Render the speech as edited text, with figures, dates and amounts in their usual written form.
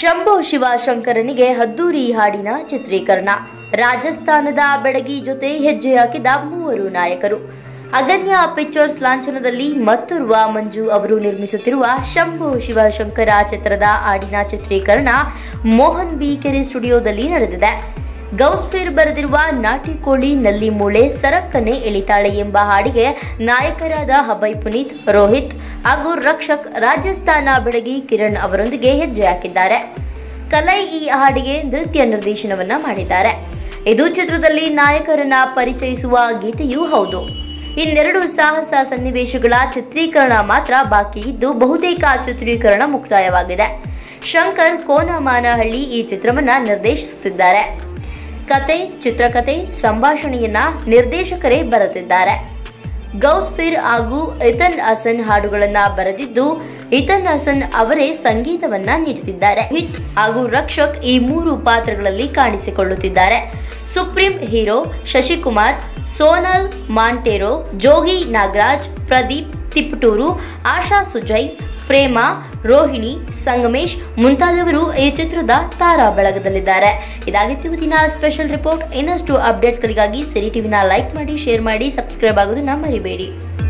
ಶಂಭೋ ಶಿವಶಂಕರನಿಗೆ ಅದ್ದೂರಿ ಹಾಡಿನ ಚಿತ್ರೀಕರಣ. ರಾಜಸ್ಥಾನದ ಬೆಡಗಿ ಜೊತೆ ಹೆಜ್ಜೆ ಹಾಕಿದ ಮೂವರು ನಾಯಕರು. ಅಗನ್ಯ ಪಿಕ್ಚರ್ಸ್ ಲಾಂಛನದಲ್ಲಿ ಮತ್ತೋರ್ವ ಮಂಜು ಅವರು ನಿರ್ಮಿಸುತ್ತಿರುವ ಶಂಭೋ ಶಿವಶಂಕರ ಚಿತ್ರದ ಹಾಡಿನ ಚಿತ್ರೀಕರಣ ಮೋಹನ್ ಬಿ ಕೆರೆ ಸ್ಟುಡಿಯೋದಲ್ಲಿ ನಡೆದಿದೆ. ಗೌಸ್ಫೀರ್ ಬರೆದಿರುವ ನಾಟಿ ಕೋಳಿ ನಲ್ಲಿ ಮೂಳೆ ಸರಕ್ಕನೆ ಎಳಿತಾಳೆ ಎಂಬ ಹಾಡಿಗೆ ನಾಯಕರಾದ ಅಭಯ್ ಪುನೀತ್, ರೋಹಿತ್ ಹಾಗೂ ರಕ್ಷಕ್ ರಾಜಸ್ಥಾನ ಬೆಡಗಿ ಕಿರಣ್ ಅವರೊಂದಿಗೆ ಹೆಜ್ಜೆ ಹಾಕಿದ್ದಾರೆ. ಕಲೈ ಈ ಹಾಡಿಗೆ ನೃತ್ಯ ನಿರ್ದೇಶನವನ್ನ ಮಾಡಿದ್ದಾರೆ. ಇದು ಚಿತ್ರದಲ್ಲಿ ನಾಯಕರನ್ನ ಪರಿಚಯಿಸುವ ಗೀತೆಯೂ ಹೌದು. ಇನ್ನೆರಡು ಸಾಹಸ ಸನ್ನಿವೇಶಗಳ ಚಿತ್ರೀಕರಣ ಮಾತ್ರ ಬಾಕಿ ಇದ್ದು ಬಹುತೇಕ ಚಿತ್ರೀಕರಣ ಮುಕ್ತಾಯವಾಗಿದೆ. ಶಂಕರ್ ಕೋನಮಾನಹಳ್ಳಿ ಈ ಚಿತ್ರವನ್ನ ನಿರ್ದೇಶಿಸುತ್ತಿದ್ದಾರೆ. ಕತೆ, ಚಿತ್ರಕಥೆ, ಸಂಭಾಷಣೆಯನ್ನ ನಿರ್ದೇಶಕರೇ ಬರೆದಿದ್ದಾರೆ. ಗೌಸ್ಫೀರ್ ಹಾಗೂ ಇತನ್ ಹಸನ್ ಹಾಡುಗಳನ್ನ ಬರೆದಿದ್ದು, ಇತನ್ ಹಸನ್ ಅವರೇ ಸಂಗೀತವನ್ನ ನೀಡುತ್ತಿದ್ದಾರೆ. ಹಿತ್ ಹಾಗೂ ರಕ್ಷಕ್ ಈ ಮೂರು ಪಾತ್ರಗಳಲ್ಲಿ ಕಾಣಿಸಿಕೊಳ್ಳುತ್ತಿದ್ದಾರೆ. ಸುಪ್ರೀಂ ಹೀರೋ ಶಶಿಕುಮಾರ್, ಸೋನಲ್ ಮಾಂಟೇರೋ, ಜೋಗಿ ನಾಗರಾಜ್, ಪ್ರದೀಪ್ ತಿಪಟೂರು, ಆಶಾ ಸುಜಯ್, ಪ್ರೇಮ, ರೋಹಿಣಿ, ಸಂಗಮೇಶ್ ಮುಂತಾದವರು ಈ ಚಿತ್ರದ ತಾರಾ ಬಳಗದಲ್ಲಿದ್ದಾರೆ. ಇದಾಗಿತ್ತು ಇವತ್ತಿನ ಸ್ಪೆಷಲ್ ರಿಪೋರ್ಟ್. ಇನ್ನಷ್ಟು ಅಪ್ಡೇಟ್ಸ್ಗಳಿಗಾಗಿ ಸಿರಿ ಟಿವಿನ ಲೈಕ್ ಮಾಡಿ, ಶೇರ್ ಮಾಡಿ, ಸಬ್ಸ್ಕ್ರೈಬ್ ಆಗೋದನ್ನ ಮರಿಬೇಡಿ.